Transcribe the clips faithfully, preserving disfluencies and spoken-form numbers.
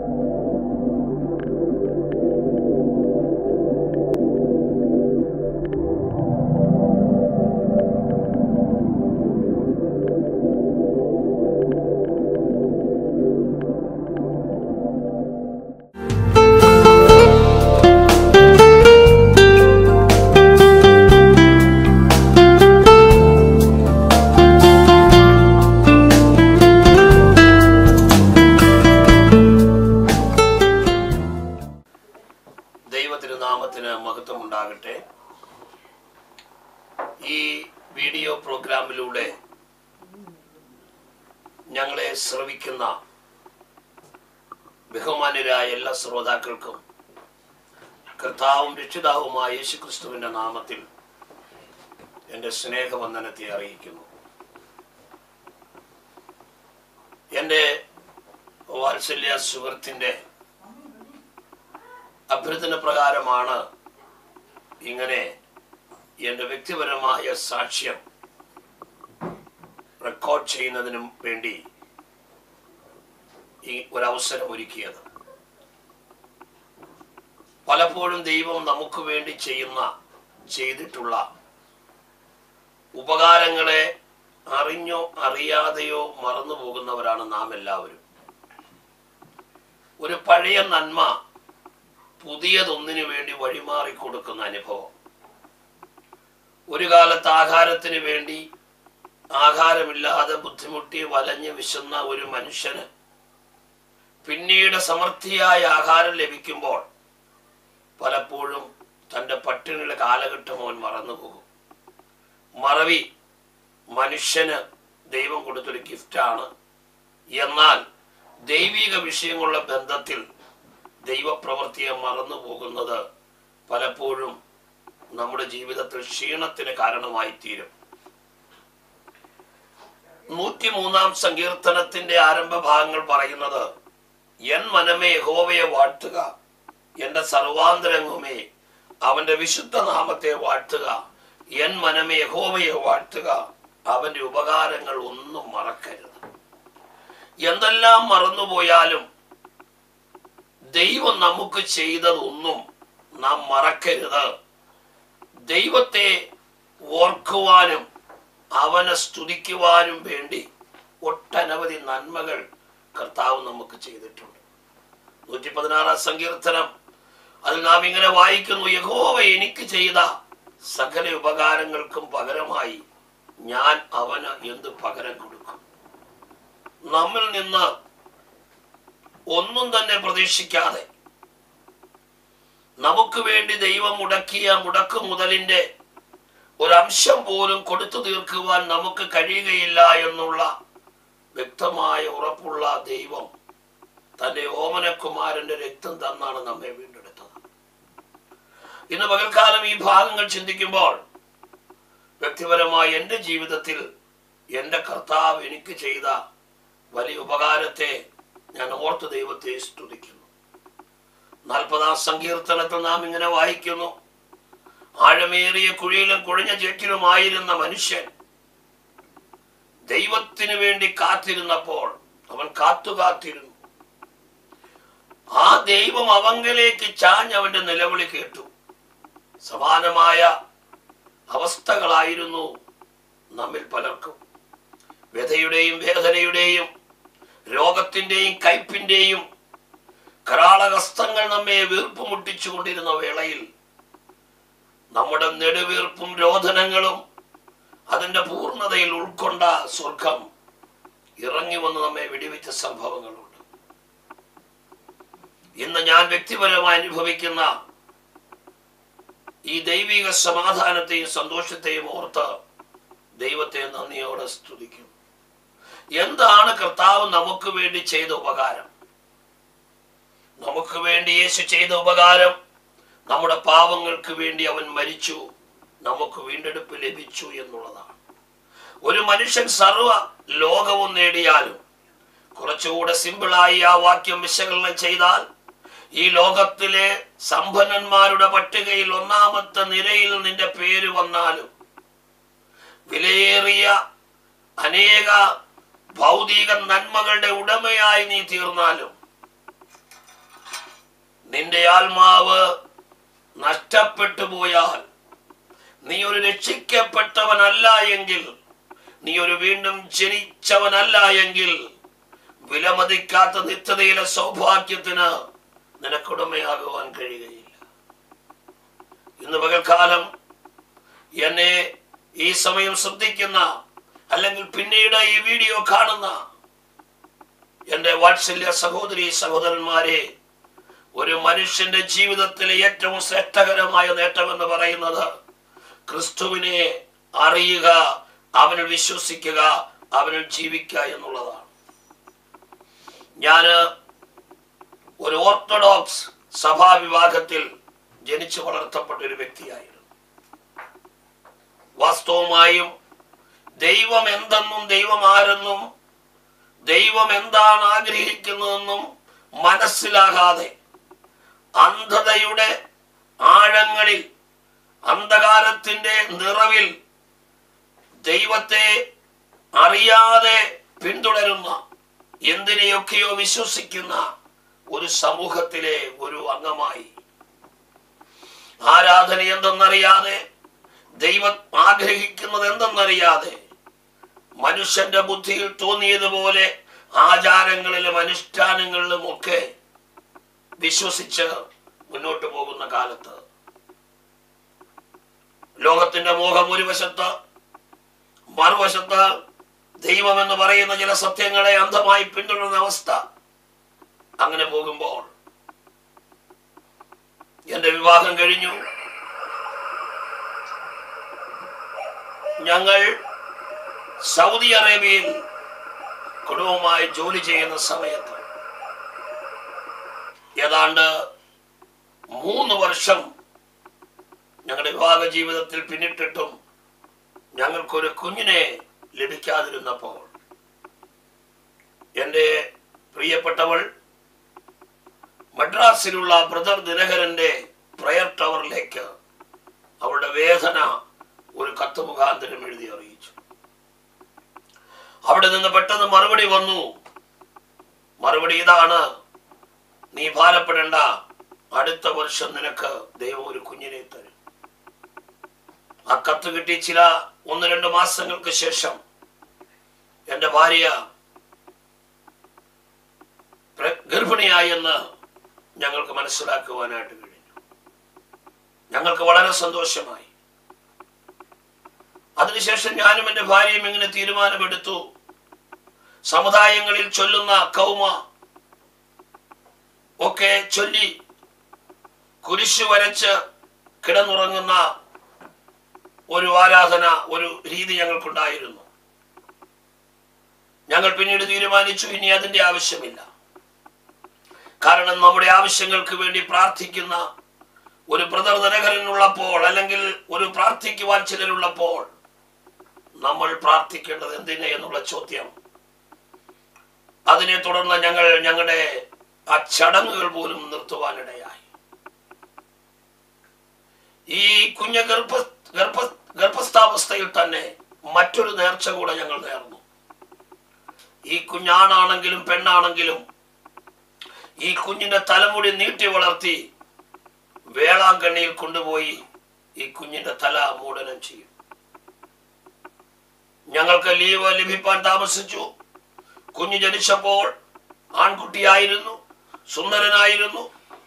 ഈ വീഡിയോ പ്രോഗ്രാമിലൂടെ ഞങ്ങളെ ശ്രവിക്കുന്ന ബഹുമാന്യരായ എല്ലാ ശ്രോതാക്കൾക്കും കർത്താവും രക്ഷിതാവുമായ യേശുക്രിസ്തുവിന്റെ നാമത്തിൽ എൻ്റെ സ്നേഹവന്ദനത്തെ അറിയിക്കുന്നു. എൻ്റെ വാത്സല്യ സുഹൃത്തിൻ്റെ അഭ്യർത്ഥന പ്രകാരമാണ് ഇങ്ങനെ എൻ്റെ വ്യക്തിപരമായ സാക്ഷ്യം റെക്കോർഡ് ചെയ്യുന്നതിനും വേണ്ടി ഈ ഒരവസരം ഒരുക്കിയത്. പലപ്പോഴും ദൈവം നമുക്ക് വേണ്ടി ചെയ്യുന്ന ചെയ്തിട്ടുള്ള ഉപകാരങ്ങളെ അറിഞ്ഞോ അറിയാതെയോ മറന്നു പോകുന്നവരാണ് നാം എല്ലാവരും. ഒരു പഴയ നന്മ പുതിയതൊന്നിനു വേണ്ടി വഴിമാറി കൊടുക്കുന്ന അനുഭവം. ഒരു കാലത്ത് ആഹാരത്തിന് വേണ്ടി ആഹാരമില്ലാതെ ബുദ്ധിമുട്ടി വലഞ്ഞ് വിശന്ന ഒരു മനുഷ്യന് പിന്നീട് സമൃദ്ധിയായ ആഹാരം ലഭിക്കുമ്പോൾ പലപ്പോഴും തൻ്റെ പട്ടിണിയുടെ കാലഘട്ടം അവൻ മറന്നുപോകും. മറവി മനുഷ്യന് ദൈവം കൊടുത്തൊരു ഗിഫ്റ്റാണ്. എന്നാൽ ദൈവിക വിഷയങ്ങളുള്ള ബന്ധത്തിൽ ദൈവപ്രവൃത്തിയെ മറന്നു പോകുന്നത് പലപ്പോഴും നമ്മുടെ ജീവിതത്തിൽ ക്ഷീണത്തിന് കാരണമായി തീരും. നൂറ്റി മൂന്നാം സങ്കീർത്തനത്തിന്റെ ആരംഭ ഭാഗങ്ങൾ പറയുന്നത്, എൻ മനമേ യഹോവയെ വാഴ്ത്തുക, എന്റെ സർവാന്തരംഗമേ അവന്റെ വിശുദ്ധ നാമത്തെ വാഴ്ത്തുക, എൻ മനമേ യഹോവയെ വാഴ്ത്തുക, അവന്റെ ഉപകാരങ്ങൾ ഒന്നും മറക്കരുത്. എന്തെല്ലാം മറന്നുപോയാലും ദൈവം നമുക്ക് ചെയ്തതൊന്നും നാം മറക്കരുത്. ദൈവത്തെ ഓർക്കുവാനും അവനെ സ്തുതിക്കുവാനും വേണ്ടി ഒട്ടനവധി നന്മകൾ കർത്താവ് നമുക്ക് ചെയ്തിട്ടുണ്ട്. നൂറ്റി പതിനാറാം സങ്കീർത്തനം അതിൽ നാം ഇങ്ങനെ വായിക്കുന്നു, യഹോവ എനിക്ക് ചെയ്ത സകല ഉപകാരങ്ങൾക്കും പകരമായി ഞാൻ അവന് എന്ത് പകരം കൊടുക്കും. നമ്മിൽ നിന്ന് ഒന്നും തന്നെ പ്രതീക്ഷിക്കാതെ നമുക്ക് വേണ്ടി ദൈവം മുടക്കിയ മുടക്കു മുതലിന്റെ ഒരംശം പോലും കൊടുത്തു തീർക്കുവാൻ നമുക്ക് കഴിയുകയില്ല എന്നുള്ള വ്യക്തമായ ഉറപ്പുള്ള ദൈവം തന്റെ ഓമനകുമാരന്റെ രക്തം തന്നാണ് നമ്മെ വീണ്ടെടുത്തത്. ഇന്ന് പകൽക്കാലം ഈ ഭാഗങ്ങൾ ചിന്തിക്കുമ്പോൾ വ്യക്തിപരമായി എൻ്റെ ജീവിതത്തിൽ എൻ്റെ കർത്താവ് എനിക്ക് ചെയ്ത വലിയ ഉപകാരത്തെ ഞാൻ ഓർത്ത് ദൈവത്തെ സ്തുതിക്കുന്നു. നാൽപ്പതാം സങ്കീർത്തനത്തിൽ നാം ഇങ്ങനെ വായിക്കുന്നു, ആഴമേറിയ കുഴിയിലും കുഴഞ്ഞ ചേറ്റിലുമായിരുന്ന മനുഷ്യൻ ദൈവത്തിന് വേണ്ടി കാത്തിരുന്നപ്പോൾ അവൻ കാത്തുകാത്തിരുന്നു. ആ ദൈവം അവങ്കലേക്ക് ചാഞ്ഞ് അവന്റെ നിലവിളി കേട്ടു. സമാനമായ അവസ്ഥകളായിരുന്നു നമ്മിൽ പലർക്കും. വ്യഥയുടെയും വേദനയുടെയും രോഗത്തിന്റെയും കയ്പിന്റെയും കരാളഹസ്തങ്ങൾ നമ്മെ വീർപ്പ് മുട്ടിച്ചു കൊണ്ടിരുന്ന വേളയിൽ നമ്മുടെ നെടുവീർപ്പും രോധനങ്ങളും അതിന്റെ പൂർണ്ണതയിൽ ഉൾക്കൊണ്ട സ്വർഗം ഇറങ്ങി വന്ന് നമ്മെ വെടിവെച്ച സംഭവങ്ങളുണ്ട്. ഇന്ന് ഞാൻ വ്യക്തിപരമായി അനുഭവിക്കുന്ന ഈ ദൈവിക സമാധാനത്തെയും സന്തോഷത്തെയും ഓർത്ത് ദൈവത്തെ നന്ദിയോടെ സ്തുതിക്കും. എന്താണ് കർത്താവ് നമുക്ക് വേണ്ടി ചെയ്ത ഉപകാരം? നമുക്ക് വേണ്ടി യേശു ചെയ്ത ഉപകാരം, നമ്മുടെ പാവങ്ങൾക്ക് വേണ്ടി അവൻ മരിച്ചു, നമുക്ക് വീണ്ടെടുപ്പ് ലഭിച്ചു എന്നുള്ളതാണ്. ഒരു മനുഷ്യൻ സർവ ലോകവും നേടിയാലും, കുറച്ചുകൂടെ സിമ്പിളായി ആ വാക്യം വിശകലനം ചെയ്താൽ, ഈ ലോകത്തിലെ സമ്പന്നന്മാരുടെ പട്ടികയിൽ ഒന്നാമത്തെ നിരയിൽ നിന്റെ പേര് വന്നാലും, വിലയേറിയ അനേക ഭൗതിക നന്മകളുടെ ഉടമയായി നീ തീർന്നാലും, നിന്റെ ആത്മാവ് നഷ്ടപ്പെട്ടു പോയാൽ, നീ ഒരു രക്ഷിക്കപ്പെട്ടവനല്ല എങ്കിൽ, നീ ഒരു വീണ്ടും ജനിച്ചവനല്ല എങ്കിൽ, വിലമതിക്കാത്ത നിത്യതയിലെ സൗഭാഗ്യത്തിന് നിനക്കുടമയാകുവാൻ കഴിയുകയില്ല. ഇന്ന് പകൽക്കാലം എന്നെ ഈ സമയം ശ്രദ്ധിക്കുന്ന, അല്ലെങ്കിൽ പിന്നീട് ഈ വീഡിയോ കാണുന്ന എന്റെ വാത്സല്യ സഹോദരി സഹോദരന്മാരെ, ഒരു മനുഷ്യന്റെ ജീവിതത്തിലെ ഏറ്റവും ശ്രേഷ്ഠകരമായ നേട്ടമെന്ന് പറയുന്നത് ക്രിസ്തുവിനെ അറിയുക, അവനിൽ വിശ്വസിക്കുക, അവനിൽ ജീവിക്കുക എന്നുള്ളതാണ്. ഞാന് ഒരു ഓർത്തഡോക്സ് സഭാവിഭാഗത്തിൽ ജനിച്ചു വളർത്തപ്പെട്ട ഒരു വ്യക്തിയായിരുന്നു. വാസ്തവമായും ദൈവം എന്തെന്നും ദൈവം ആരെന്നും ദൈവം എന്താണ് ആഗ്രഹിക്കുന്നതെന്നും മനസ്സിലാകാതെ അന്ധതയുടെ ആഴങ്ങളിൽ, അന്ധകാരത്തിന്റെ നിറവിൽ ദൈവത്തെ അറിയാതെ പിന്തുടരുന്ന, എന്തിനെയൊക്കെയോ വിശ്വസിക്കുന്ന ഒരു സമൂഹത്തിലെ ഒരു അംഗമായി, ആരാധന എന്തെന്നറിയാതെ, ദൈവം ആഗ്രഹിക്കുന്നത് എന്തെന്നറിയാതെ, മനുഷ്യന്റെ ബുദ്ധിയിൽ തോന്നിയതുപോലെ ആചാരങ്ങളിലും അനുഷ്ഠാനങ്ങളിലും ഒക്കെ വിശ്വസിച്ച് മുന്നോട്ട് പോകുന്ന കാലത്ത് ലോകത്തിന്റെ മോഹം ഒരു വശത്ത്, മറുവശത്ത് ദൈവം എന്ന് പറയുന്ന ചില സത്യങ്ങളെ അന്ധമായി പിന്തുടരുന്ന അവസ്ഥ. അങ്ങനെ പോകുമ്പോൾ എന്റെ വിവാഹം കഴിഞ്ഞു. ഞങ്ങൾ സൗദി അറേബ്യയിൽ കുടുംബമായി ജോലി ചെയ്യുന്ന സമയത്ത് ഏതാണ്ട് മൂന്ന് വർഷം ഞങ്ങളുടെ വിവാഹ ജീവിതത്തിൽ പിന്നിട്ടിട്ടും ഞങ്ങൾക്കൊരു കുഞ്ഞിനെ ലഭിക്കാതിരുന്നപ്പോൾ എൻ്റെ പ്രിയപ്പെട്ടവൾ മദ്രാസിലുള്ള ബ്രദർ ദിനകരന്റെ പ്രയർ ടവറിലേക്ക് അവളുടെ വേദന ഒരു കത്ത് മുഖാന്തരം എഴുതി അറിയിച്ചു. അവിടെ നിന്ന് പെട്ടെന്ന് മറുപടി വന്നു. മറുപടി ഇതാണ്: നീ ഭാരപ്പെടേണ്ട, അടുത്ത വർഷം നിനക്ക് ദൈവം ഒരു കുഞ്ഞിനെ തരും. ആ കത്ത് കിട്ടി ചില ഒന്ന് രണ്ട് മാസങ്ങൾക്ക് ശേഷം എന്റെ ഭാര്യ ഗർഭിണിയായി എന്ന് ഞങ്ങൾക്ക് മനസ്സിലാക്കുവാനായിട്ട് കഴിഞ്ഞു. ഞങ്ങൾക്ക് വളരെ സന്തോഷമായി. അതിനുശേഷം ഞാനും എൻ്റെ ഭാര്യയും ഇങ്ങനെ തീരുമാനമെടുത്തു, സമുദായങ്ങളിൽ ചൊല്ലുന്ന കൗമ ഒക്കെ ചൊല്ലി കുരിശു വരച്ച് കിടന്നുറങ്ങുന്ന ഒരു ആരാധന, ഒരു രീതി ഞങ്ങൾക്കുണ്ടായിരുന്നു. ഞങ്ങൾ പിന്നീട് തീരുമാനിച്ചു, ഇനി അതിന്റെ ആവശ്യമില്ല. കാരണം നമ്മുടെ ആവശ്യങ്ങൾക്ക് വേണ്ടി പ്രാർത്ഥിക്കുന്ന ഒരു ബ്രദർ ദിനകരനുള്ളപ്പോൾ, അല്ലെങ്കിൽ ഒരു പ്രാർത്ഥിക്കുവാൻ ചിലരുള്ളപ്പോൾ, നമ്മൾ പ്രാർത്ഥിക്കേണ്ടത് എന്തിനെ എന്നുള്ള ചോദ്യം. അതിനെ തുടർന്ന് ഞങ്ങൾ ഞങ്ങളുടെ ആ ചടങ്ങുകൾ പോലും നിർത്തുവാനിടയായി. ഈ കുഞ്ഞ ഗർഭ ഗർഭ ഗർഭസ്ഥാവസ്ഥയിൽ തന്നെ മറ്റൊരു നേർച്ച കൂടെ ഞങ്ങൾ നേർന്നു. ഈ കുഞ്ഞാണാണെങ്കിലും പെണ്ണാണെങ്കിലും ഈ കുഞ്ഞിന്റെ തലമുടി നീട്ടി വളർത്തി വേളാങ്കണ്ണിയിൽ കൊണ്ടുപോയി ഈ കുഞ്ഞിന്റെ തല മൂടനം ചെയ്യും. ഞങ്ങൾക്ക് ലീവ് ലഭിക്കാൻ താമസിച്ചു. കുഞ്ഞ് ജനിച്ചപ്പോൾ ആൺകുട്ടിയായിരുന്നു, സുന്ദരനായിരുന്നു.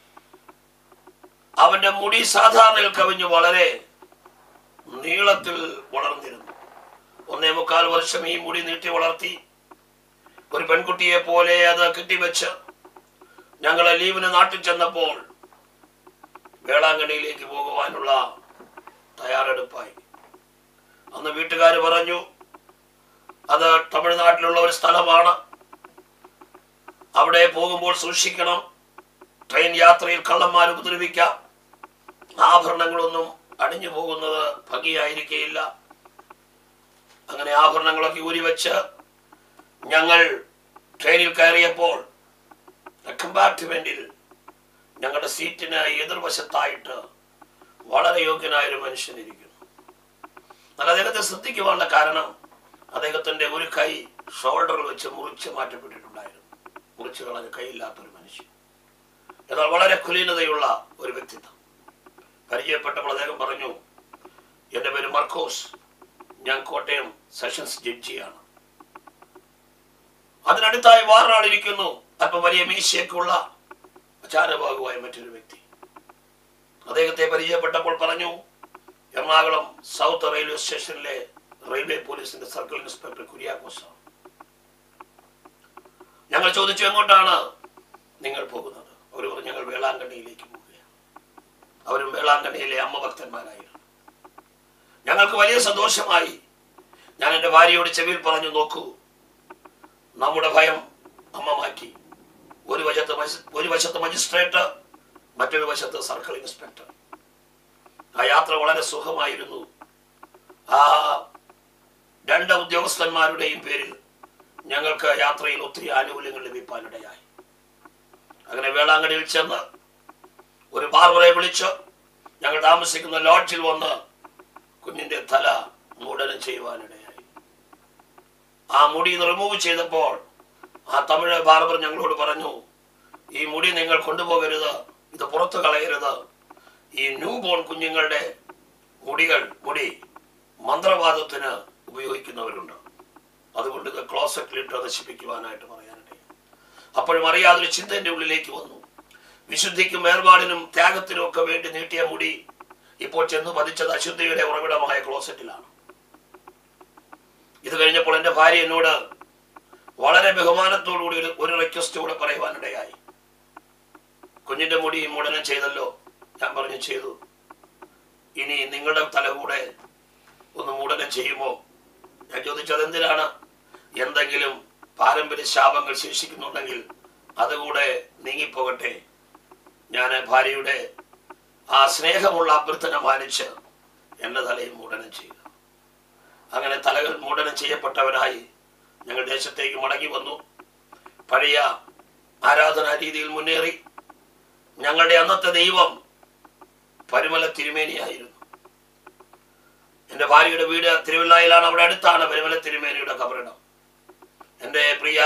അവന്റെ മുടി സാധാരണയിൽ കവിഞ്ഞ് വളരെ നീളത്തിൽ വളർന്നിരുന്നു. ഒന്നേ മുക്കാൽ വർഷം ഈ മുടി നീട്ടി വളർത്തി ഒരു പെൺകുട്ടിയെ പോലെ അത് കെട്ടിവെച്ച് ഞങ്ങളെ ലീവിന് നാട്ടിൽ ചെന്നപ്പോൾ വേളാങ്കണ്ണിയിലേക്ക് പോകുവാനുള്ള തയ്യാറെടുപ്പായി. അന്ന് വീട്ടുകാർ പറഞ്ഞു, അത് തമിഴ്നാട്ടിലുള്ള ഒരു സ്ഥലമാണ്, അവിടെ പോകുമ്പോൾ സൂക്ഷിക്കണം, ട്രെയിൻ യാത്രയിൽ കള്ളന്മാർ ഉപദ്രവിക്കാം, ആഭരണങ്ങളൊന്നും അണിഞ്ഞു പോകുന്നത് ഭംഗിയായിരിക്കുകയില്ല. അങ്ങനെ ആഭരണങ്ങളൊക്കെ ഊരിവെച്ച് ഞങ്ങൾ ട്രെയിനിൽ കയറിയപ്പോൾ കമ്പാർട്ട്മെന്റിൽ ഞങ്ങളുടെ സീറ്റിന് എതിർവശത്തായിട്ട് വളരെ യോഗ്യനായൊരു മനുഷ്യനിരിക്കുന്നു. എന്നാൽ അദ്ദേഹത്തെ ശ്രദ്ധിക്കുവാനുള്ള കാരണം അദ്ദേഹത്തിന്റെ ഒരു കൈ ഷോൾഡറിൽ വെച്ച് മുറിച്ച് മാറ്റപ്പെട്ടിട്ടുണ്ടായിരുന്നു. മുറിച്ച് കളഞ്ഞ കൈയില്ലാത്തൊരു മനുഷ്യൻ. എന്നാൽ വളരെ കുലീനതയുള്ള ഒരു വ്യക്തിത്വം. പരിചയപ്പെട്ടപ്പോൾ അദ്ദേഹം പറഞ്ഞു, എൻ്റെ പേര് മർക്കോസ്, ഞാൻ കോട്ടയം സെഷൻസ് ജഡ്ജിയാണ്. അതിനടുത്തായി വേറൊരാളിരിക്കുന്നു, അല്പം വലിയ മീശയൊക്കെയുള്ള ചാരഭാഗുവായ മറ്റൊരു വ്യക്തി. അദ്ദേഹത്തെ പരിചയപ്പെട്ടപ്പോൾ പറഞ്ഞു, എറണാകുളം സൗത്ത് റെയിൽവേ സ്റ്റേഷനിലെ റെയിൽവേ പോലീസിന്റെ സർക്കിൾ ഇൻസ്പെക്ടർ കുര്യാക്കോസാണ്. ഞങ്ങൾ ചോദിച്ചു, എങ്ങോട്ടാണ് നിങ്ങൾ പോകുന്നത്? അവർ പറഞ്ഞു, ഞങ്ങൾ വേളാങ്കണ്ണിയിലേക്ക് പോവുകയാണ്. അവരും വേളാങ്കണ്ണിയിലെ അമ്മ ഭക്തന്മാരായിരുന്നു. ഞങ്ങൾക്ക് വലിയ സന്തോഷമായി. ഞാൻ എൻ്റെ ഭാര്യയോട് ചെവിയിൽ പറഞ്ഞു, നോക്കൂ, നമ്മുടെ ഭയം അമ്മ മാറ്റി. ഒരു വശത്ത് ഒരു വശത്ത് മജിസ്ട്രേറ്റ്, മറ്റൊരു വശത്ത് സർക്കിൾ ഇൻസ്പെക്ടർ. ആ യാത്ര വളരെ സുഖമായിരുന്നു. ആ രണ്ട് ഉദ്യോഗസ്ഥന്മാരുടെയും പേരിൽ ഞങ്ങൾക്ക് യാത്രയിൽ ഒത്തിരി ആനുകൂല്യങ്ങൾ ലഭിക്കാനിടയായി. അങ്ങനെ വേളാങ്കണ്ണിയിൽ ചെന്ന് ഒരു ബാർബറെ വിളിച്ച് ഞങ്ങൾ താമസിക്കുന്ന ലോഡ്ജിൽ വന്ന് കുഞ്ഞിന്റെ തല മൂടനം ചെയ്യുവാനിടയായി. ആ മുടി റിമൂവ് ചെയ്തപ്പോൾ ആ തമിഴ് ബാർബർ ഞങ്ങളോട് പറഞ്ഞു, ഈ മുടി നിങ്ങൾ കൊണ്ടുപോകരുത്, ഇത് പുറത്തു കളയരുത്. ഈ ന്യൂ ബോൺ കുഞ്ഞുങ്ങളുടെ മുടികൾ മുടി മന്ത്രവാദത്തിന് ഉപയോഗിക്കുന്നവരുണ്ട്, അതുകൊണ്ട് ഇത് ക്ലോസറ്റിലിട്ട് നശിപ്പിക്കുവാനായിട്ട് പറയാനിടയായി. അപ്പോഴും അറിയാതൊരു ചിന്ത എൻ്റെ ഉള്ളിലേക്ക് വന്നു. വിശുദ്ധിക്കും വേർപാടിനും ത്യാഗത്തിനും ഒക്കെ വേണ്ടി നീട്ടിയ മുടി ഇപ്പോൾ ചെന്ന് പതിച്ചത് അശുദ്ധിയുടെ ഉറവിടമായ ക്ലോസറ്റിലാണ്. ഇത് കഴിഞ്ഞപ്പോൾ എൻ്റെ ഭാര്യ എന്നോട് വളരെ ബഹുമാനത്തോടുകൂടി ഒരു റിക്വസ്റ്റ് കൂടെ പറയുവാനിടയായി. കുഞ്ഞിന്റെ മുടി മൂടനം ചെയ്തല്ലോ. ഞാൻ പറഞ്ഞു, ചെയ്തു. ഇനി നിങ്ങളുടെ തല കൂടെ ഒന്ന് മൂടനം ചെയ്യുമോ? ഞാൻ ചോദിച്ചത് എന്തിനാണ്? എന്തെങ്കിലും പാരമ്പര്യ ശാപങ്ങൾ ശേഷിക്കുന്നുണ്ടെങ്കിൽ അതുകൂടെ നീങ്ങിപ്പോകട്ടെ. ഞാൻ ഭാര്യയുടെ ആ സ്നേഹമുള്ള അഭ്യർത്ഥന മാനിച്ച് എൻ്റെ തലയിൽ മൂടനം ചെയ്തു. അങ്ങനെ തലകൾ മൂടനം ചെയ്യപ്പെട്ടവരായി ഞങ്ങൾ ദേശത്തേക്ക് മടങ്ങി വന്നു. പഴയ ആരാധനാ രീതിയിൽ മുന്നേറി. ഞങ്ങളുടെ അന്നത്തെ ദൈവം പരുമല തിരുമേനിയായിരുന്നു. എൻ്റെ ഭാര്യയുടെ വീട് തിരുവല്ലായിലാണ്. അവിടെ അടുത്താണ് പരുമല തിരുമേനിയുടെ കബറിടം. എൻ്റെ പ്രിയ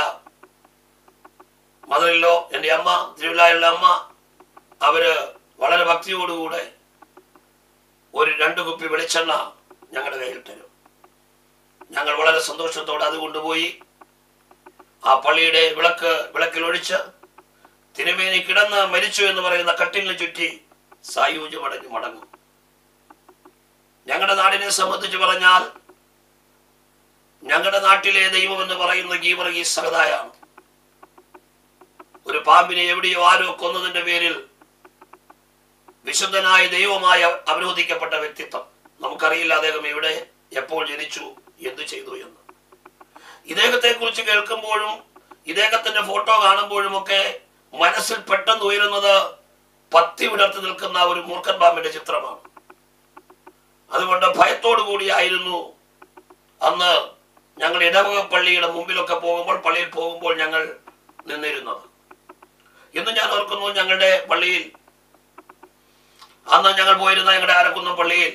മദറിലോ, എൻ്റെ അമ്മ, തിരുവല്ലായിലുള്ള അമ്മ, അവര് വളരെ ഭക്തിയോടുകൂടെ ഒരു രണ്ട് കുപ്പി വെളിച്ചെണ്ണ ഞങ്ങളുടെ കയ്യിൽ തരും. ഞങ്ങൾ വളരെ സന്തോഷത്തോടെ അത് കൊണ്ടുപോയി ആ പള്ളിയുടെ വിളക്ക് വിളക്കിൽ ഒഴിച്ച് തിരുമേനി കിടന്ന് മരിച്ചു എന്ന് പറയുന്ന കട്ടിലിന് ചുറ്റി സായൂജ്യം അടഞ്ഞ് മടങ്ങും. ഞങ്ങളുടെ നാടിനെ സംബന്ധിച്ച് പറഞ്ഞാൽ ഞങ്ങളുടെ നാട്ടിലെ ദൈവം എന്ന് പറയുന്ന ഗീവർഗീ സഹതായാണ്. ഒരു പാമ്പിനെ എവിടെയോ ആരോ കൊന്നതിന്റെ പേരിൽ വിശുദ്ധനായ ദൈവമായി അവരോധിക്കപ്പെട്ട വ്യക്തിത്വം. നമുക്കറിയില്ല അദ്ദേഹം എവിടെ, എപ്പോൾ ജനിച്ചു, എന്തു ചെയ്തു എന്ന്. ഇദ്ദേഹത്തെ കുറിച്ച് കേൾക്കുമ്പോഴും ഇദ്ദേഹത്തിന്റെ ഫോട്ടോ കാണുമ്പോഴും ഒക്കെ മനസ്സിൽ പെട്ടെന്ന് ഉയരുന്നത് പത്തി വിടർത്തി നിൽക്കുന്ന ഒരു മൂർഖൻ പാമ്പിന്റെ ചിത്രമാണ്. അതുകൊണ്ട് ഭയത്തോടു കൂടിയായിരുന്നു അന്ന് ഞങ്ങൾ ഇടവക പള്ളിയുടെ മുമ്പിലൊക്കെ പോകുമ്പോൾ, പള്ളിയിൽ പോകുമ്പോൾ ഞങ്ങൾ നിന്നിരുന്നത്. ഇന്ന് ഞാൻ ഓർക്കുന്നു, ഞങ്ങളുടെ പള്ളിയിൽ അന്ന് ഞങ്ങൾ പോയിരുന്ന ഞങ്ങളുടെ ആരക്കുന്നം പള്ളിയിൽ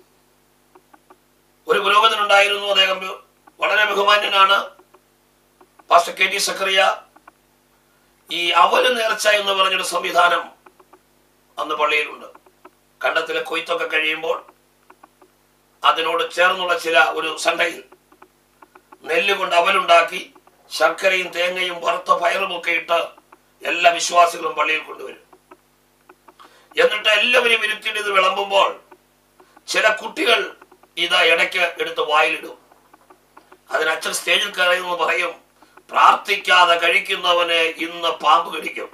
ഒരു പുരോഹിതനുണ്ടായിരുന്നു. അദ്ദേഹം വളരെ ബഹുമാന്യനാണ്, പാസ്റ്റർ കെ ടി സക്കറിയ. ഈ അവല് നേർച്ച എന്ന് പറഞ്ഞൊരു സംവിധാനം അന്ന് പള്ളിയിലുണ്ട്. കണ്ടത്തിലെ കൊയ്ത്തൊക്കെ കഴിയുമ്പോൾ അതിനോട് ചേർന്നുള്ള ചില ഒരു സണ്ടയിൽ നെല്ല് കൊണ്ട് അവലുണ്ടാക്കി ശർക്കരയും തേങ്ങയും വറുത്ത പയറും ഒക്കെ ഇട്ട് എല്ലാ വിശ്വാസികളും പള്ളിയിൽ കൊണ്ടുവരും. എന്നിട്ട് എല്ലാവരും ഇരുത്തിയിട്ട് ഇത് വിളമ്പുമ്പോൾ ചില കുട്ടികൾ ഇത് ഇടയ്ക്ക് എടുത്ത് വായിലിടും. അതിന് അച്ഛൻ സ്റ്റേജിൽ കയറിയെന്ന് പറയും, പ്രാർത്ഥിക്കാതെ കഴിക്കുന്നവനെ ഇന്ന് പാമ്പ് കടിക്കും.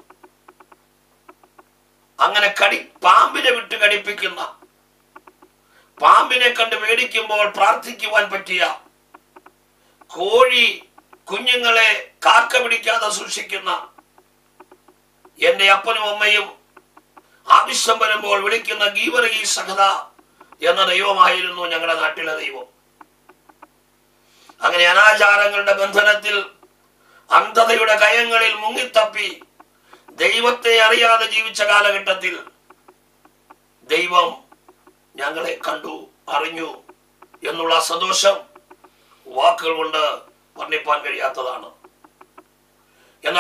അങ്ങനെ കടി പാമ്പിനെ വിട്ട് കടിപ്പിക്കുന്ന, പാമ്പിനെ കണ്ട് പേടിക്കുമ്പോൾ പ്രാർത്ഥിക്കുവാൻ പറ്റിയ, കോഴി കുഞ്ഞുങ്ങളെ കാക്ക പിടിക്കാതെ സൂക്ഷിക്കുന്ന എന്റെ അപ്പനും അമ്മയും ആവശ്യം വരുമ്പോൾ വിളിക്കുന്ന ഗീവർഗീ സഹത എന്ന ദൈവമായിരുന്നു ഞങ്ങളുടെ നാട്ടിലെ ദൈവം. അങ്ങനെ അനാചാരങ്ങളുടെ ബന്ധനത്തിൽ അന്ധതയുടെ കയങ്ങളിൽ മുങ്ങിത്തപ്പി ദൈവത്തെ അറിയാതെ ജീവിച്ച കാലഘട്ടത്തിൽ ദൈവം ഞങ്ങളെ കണ്ടു, അറിഞ്ഞു എന്നുള്ള സന്തോഷം വാക്കുകൾ കൊണ്ട് വർണ്ണിപ്പാൻ കഴിയാത്തതാണ്. എന്നാൽ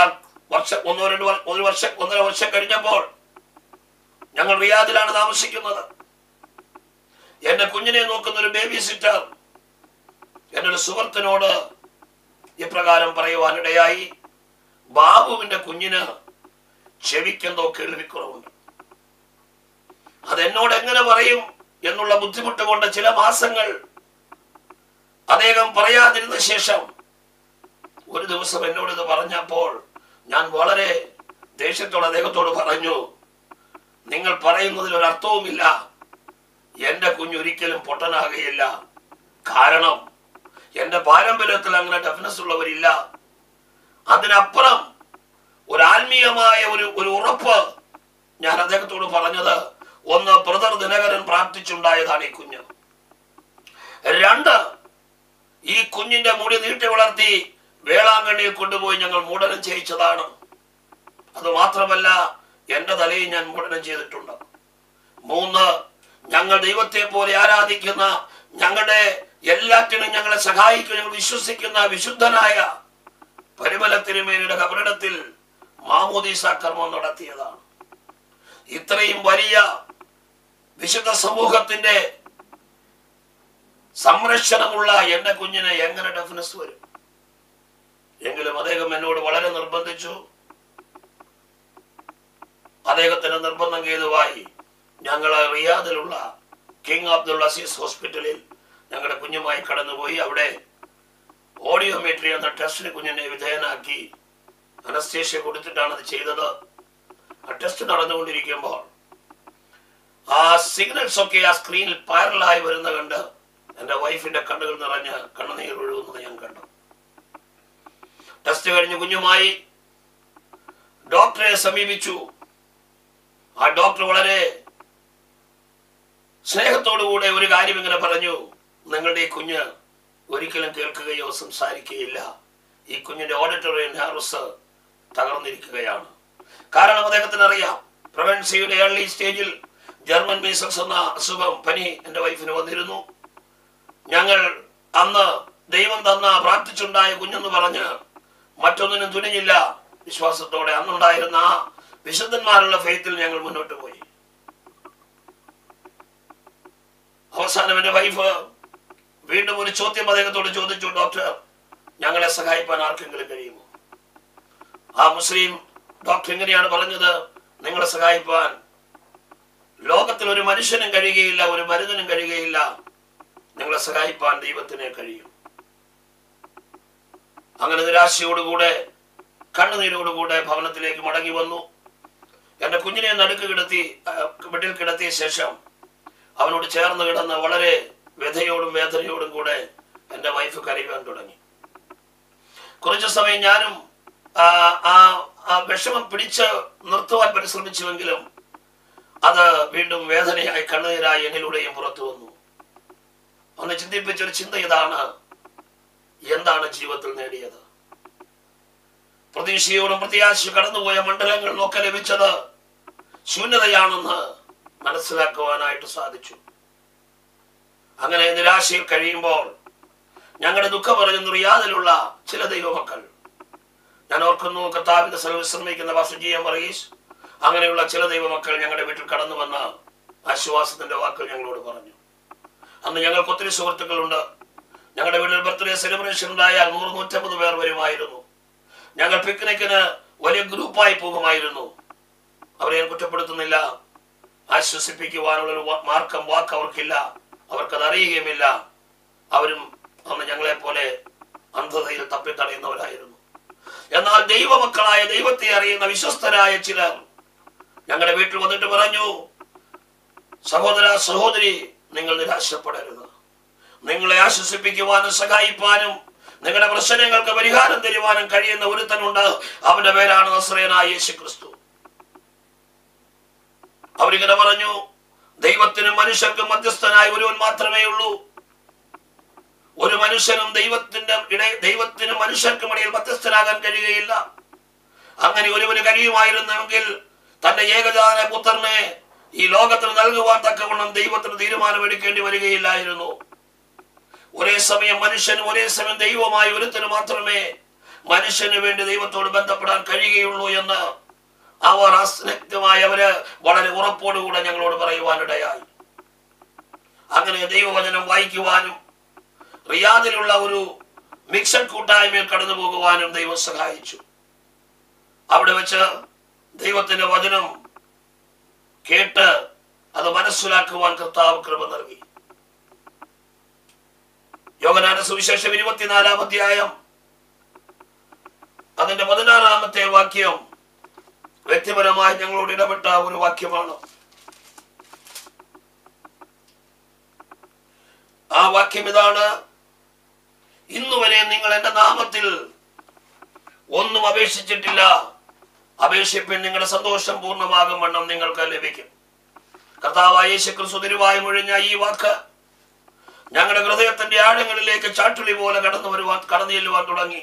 വർഷം ഒന്നോ രണ്ട് ഒരു വർഷം ഒന്നര വർഷം കഴിഞ്ഞപ്പോൾ ഞങ്ങൾ റിയാദിലാണ് താമസിക്കുന്നത്. എന്റെ കുഞ്ഞിനെ നോക്കുന്ന ഒരു ബേബി സിറ്റർ എന്റെ ഒരു സുഹൃത്തിനോട് ഇപ്രകാരം പറയുവാനിടയായി, ബാബുവിന്റെ കുഞ്ഞിന് ചെവിക്കെന്തോ കേൾവിക്കുറവുണ്ട്. അതെന്നോട് എങ്ങനെ പറയും എന്നുള്ള ബുദ്ധിമുട്ട് കൊണ്ട് ചില മാസങ്ങൾ അദ്ദേഹം പറയാതിരുന്ന ശേഷം ഒരു ദിവസം എന്നോട് ഇത് പറഞ്ഞപ്പോൾ ഞാൻ വളരെ ദേഷ്യത്തോടെ അദ്ദേഹത്തോട് പറഞ്ഞു, നിങ്ങൾ പറയുന്നതിൽ ഒരർത്ഥവുമില്ല. എന്റെ കുഞ്ഞൊരിക്കലും പൊട്ടനാകുകയില്ല. കാരണം എന്റെ പാരമ്പര്യത്തിൽ അങ്ങനെ ഡെഫിനസ് ഉള്ളവരില്ല. അതിനപ്പുറം ഒരു ആത്മീയമായ ഒരു ഒരു ഉറപ്പ് ഞാൻ അദ്ദേഹത്തോട് പറഞ്ഞത്, ഒന്ന്, ബ്രദർ ദിനകരൻ പ്രാർത്ഥിച്ചുണ്ടായതാണ് ഈ കുഞ്ഞ്. രണ്ട്, ഈ കുഞ്ഞിന്റെ മുടി നീട്ടി വളർത്തി വേളാങ്കണ്ണിയിൽ കൊണ്ടുപോയി ഞങ്ങൾ മൂടനം ചെയ്യിച്ചതാണ്. അത് മാത്രമല്ല, എന്റെ തലയിൽ ഞാൻ മൂടനം ചെയ്തിട്ടുണ്ട്. മൂന്ന്, ഞങ്ങൾ ദൈവത്തെ പോലെ ആരാധിക്കുന്ന, ഞങ്ങളുടെ എല്ലാറ്റിനും ഞങ്ങളെ സഹായിക്കുന്ന, ഞങ്ങൾ വിശ്വസിക്കുന്ന വിശുദ്ധനായ പരിമല തിരുമേനിയുടെ കബറിടത്തിൽ മാമോദീസ കർമ്മം നടത്തിയതാണ്. ഇത്രയും വലിയ വിശുദ്ധ സമൂഹത്തിന്റെ സംരക്ഷണമുള്ള എന്റെ കുഞ്ഞിനെ എങ്ങനെ ഡെഫിനസ് വരും? എങ്കിലും അദ്ദേഹം എന്നോട് വളരെ നിർബന്ധിച്ചു. അദ്ദേഹത്തിന്റെ നിർബന്ധം ഹേതുവായി ഞങ്ങൾ റിയാദിലുള്ള കിങ് അബ്ദുൽ അസീസ് ഹോസ്പിറ്റലിൽ ഞങ്ങളുടെ കുഞ്ഞുമായി കടന്നുപോയി. അവിടെ ഓഡിയോമെട്രി എന്ന ടെസ്റ്റിന് കുഞ്ഞിനെ വിധേയനാക്കി അനസ്തേഷ്യ കൊടുത്തിട്ടാണ് അത് ചെയ്തത്. ആ ടെസ്റ്റ് നടന്നുകൊണ്ടിരിക്കുമ്പോൾ ആ സിഗ്നൽസ് ഒക്കെ ആ സ്ക്രീനിൽ പാരലായി വരുന്ന കണ്ട് എന്റെ വൈഫിന്റെ കണ്ണുകൾ നിറഞ്ഞ് കണ്ണുനീർ ഒഴുകുന്നത് ഞാൻ കണ്ടു. ടെസ്റ്റ് കഴിഞ്ഞ് കുഞ്ഞുമായി ഡോക്ടറെ സമീപിച്ചു. ആ ഡോക്ടർ വളരെ സ്നേഹത്തോടുകൂടെ ഒരു കാര്യം ഇങ്ങനെ പറഞ്ഞു, നിങ്ങളുടെ ഈ കുഞ്ഞ് ഒരിക്കലും കേൾക്കുകയോ സംസാരിക്കുകയില്ല. ഈ കുഞ്ഞിന്റെ ഓഡിറ്ററി നെർവ്സ് തകർന്നിരിക്കുകയാണ്. കാരണം അദ്ദേഹത്തിന് അറിയാം, പ്രഗ്നൻസിയുടെ ഏർലി സ്റ്റേജിൽ ജർമ്മൻ മീസൽസ് എന്ന അസുഖം, പനി എന്റെ വൈഫിന് വന്നിരുന്നു. ഞങ്ങൾ അന്ന് ദൈവം തന്ന പ്രാർത്ഥിച്ചുണ്ടായ കുഞ്ഞെന്ന് പറഞ്ഞ് മറ്റൊന്നിനും തുനിഞ്ഞില്ല. വിശ്വാസത്തോടെ അന്നുണ്ടായിരുന്ന ആ വിശുദ്ധന്മാരുള്ള ഫെയ്ത്തിൽ ഞങ്ങൾ മുന്നോട്ട് പോയി. അവസാനം എന്റെ വൈഫ് വീണ്ടും ഒരു ചോദ്യം അദ്ദേഹത്തോട് ചോദിച്ചു, ഡോക്ടർ, ഞങ്ങളെ സഹായിക്കാൻ ആർക്കെങ്കിലും കഴിയുമോ? ആ മുസ്ലിം ഡോക്ടർ ഇങ്ങനെയാണ് പറഞ്ഞത്, നിങ്ങളെ സഹായിക്കാൻ ലോകത്തിൽ ഒരു മനുഷ്യനും കഴിയുകയില്ല, ഒരു മരുന്നിനും കഴിയുകയില്ല. നിങ്ങളെ സഹായിക്കാൻ ദൈവത്തിനെ കഴിയും. അങ്ങനെ നിരാശയോടുകൂടെ കണ്ണുനീരോടുകൂടെ ഭവനത്തിലേക്ക് മടങ്ങി വന്നു. എന്റെ കുഞ്ഞിനെ നടുക്ക് കിടത്തി ബെഡിൽ കിടത്തിയ ശേഷം അവനോട് ചേർന്ന് കിടന്ന് വളരെ വ്യഥയോടും വേദനയോടും കൂടെ എന്റെ വൈഫ് കരയുവാൻ തുടങ്ങി. കുറച്ചു സമയം ഞാനും ആ വിഷമം പിടിച്ച് നിർത്തുവാൻ പരിശ്രമിച്ചുവെങ്കിലും അത് വീണ്ടും വേദനയായി കണ്ണുനീരായി എന്നിലൂടെയും പുറത്തു വന്നു. അന്ന് ചിന്തിപ്പിച്ചൊരു ചിന്ത ഇതാണ്, എന്താണ് ജീവിതത്തിൽ നേടിയത്? പ്രതീക്ഷയോടും പ്രത്യാശ കടന്നുപോയ മണ്ഡലങ്ങൾ ഒക്കെ ലഭിച്ചത് ശൂന്യതയാണെന്ന് മനസ്സിലാക്കുവാനായിട്ട് സാധിച്ചു. അങ്ങനെ നിരാശയിൽ കഴിയുമ്പോൾ ഞങ്ങളുടെ ദുഃഖം പറഞ്ഞു റിയാദിലുള്ള ചില ദൈവമക്കൾ, ഞാൻ ഓർക്കുന്നു, കർത്താവിന്റെ സർവ്വശ്രമിക്കുന്ന വാസുജി എം വർഗീസ്, അങ്ങനെയുള്ള ചില ദൈവമക്കൾ ഞങ്ങളുടെ വീട്ടിൽ കടന്നു വന്ന ആശ്വാസത്തിന്റെ വാക്കുകൾ ഞങ്ങളോട് പറഞ്ഞു. അന്ന് ഞങ്ങൾക്ക് ഒത്തിരി സുഹൃത്തുക്കളുണ്ട്. ഞങ്ങളുടെ വീട്ടിൽ ബർത്ത്ഡേ സെലിബ്രേഷൻ ഉണ്ടായാൽ നൂറ് നൂറ്റമ്പത് പേർ വരുമായിരുന്നു. ഞങ്ങൾ പിക്നിക്കിന് വലിയ ഗ്രൂപ്പായി പോകുമായിരുന്നു. അവരെ ഞാൻ കുറ്റപ്പെടുത്തുന്നില്ല. ആശ്വസിപ്പിക്കുവാനുള്ള മാർക്കം വാക്ക് അവർക്കില്ല, അവർക്കത് അറിയുകയുമില്ല. അവരും അന്ന് ഞങ്ങളെ പോലെ അന്ധതയിൽ തപ്പിത്തടയുന്നവരായിരുന്നു. എന്നാൽ ദൈവമക്കളായ, ദൈവത്തെ അറിയുന്ന വിശ്വസ്തരായ ചിലർ ഞങ്ങളുടെ വീട്ടിൽ വന്നിട്ട് പറഞ്ഞു, സഹോദര സഹോദരി, നിങ്ങൾ നിരാശപ്പെടരുത്. നിങ്ങളെ ആശ്വസിപ്പിക്കുവാനും സഹായിപ്പാനും നിങ്ങളുടെ പ്രശ്നങ്ങൾക്ക് പരിഹാരം തരുവാനും കഴിയുന്ന ഒരുത്തനുണ്ട്. അവന്റെ പേരാണ് നസ്രയനായ യേശു ക്രിസ്തു. അവരിങ്ങനെ പറഞ്ഞു, ദൈവത്തിനും മനുഷ്യർക്കും മധ്യസ്ഥനായ ഒരുവൻ മാത്രമേ ഉള്ളൂ. ഒരു മനുഷ്യനും ദൈവത്തിന്റെ ഇട ദൈവത്തിനും മനുഷ്യർക്കും ഇടയിൽ മധ്യസ്ഥനാകാൻ കഴിയുകയില്ല. അങ്ങനെ ഒരുവന് കഴിയുമായിരുന്നെങ്കിൽ തന്റെ ഏകജാത പുത്രനെ ഈ ലോകത്തിന് നൽകുവാൻ തക്കവണ്ണം ദൈവത്തിന് തീരുമാനമെടുക്കേണ്ടി വരികയില്ലായിരുന്നു. ഒരേ സമയം മനുഷ്യനും ഒരേ സമയം ദൈവമായി ഒരുത്തിന് മാത്രമേ മനുഷ്യന് വേണ്ടി ദൈവത്തോട് ബന്ധപ്പെടാൻ കഴിയുകയുള്ളൂ എന്ന് അവർ അസ്നഗ്ധമായി അവര് വളരെ ഉറപ്പോടുകൂടെ ഞങ്ങളോട് പറയുവാനിടയായി. അങ്ങനെ ദൈവവചനം വായിക്കുവാനും റിയാദിലുള്ള ഒരു മിക്സഡ് കൂട്ടായ്മയിൽ കടന്നു പോകുവാനും ദൈവം സഹായിച്ചു. അവിടെ വെച്ച് ദൈവത്തിന്റെ വചനം കേട്ട് അത് മനസ്സിലാക്കുവാൻ കർത്താവ് കൃപ നൽകി. യോഹന്നാന്റെ സുവിശേഷം ഇരുപത്തിനാലാം അധ്യായം അതിന്റെ പതിനാറാമത്തെ വാക്യം വ്യക്തിപരമായി ഞങ്ങളോട് ഇടപെട്ട ഒരു വാക്യമാണ്. ആ വാക്യം ഇതാണ്: ഇന്നുവരെ നിങ്ങൾ എന്റെ നാമത്തിൽ ഒന്നും അപേക്ഷിച്ചിട്ടില്ല, അപേക്ഷിപ്പിൻ, നിങ്ങളുടെ സന്തോഷം പൂർണ്ണമാകും വണ്ണം നിങ്ങൾക്ക് ലഭിക്കും. കർത്താവായ യേശുക്രിസ്തു തിരുവായി മൊഴിഞ്ഞ ഈ വാക്ക് ഞങ്ങളുടെ ഹൃദയത്തിന്റെ ആഴങ്ങളിലേക്ക് ചാട്ടുളി പോലെ കടന്നു വരുവാൻ കടന്നു ചെല്ലുവാൻ തുടങ്ങി.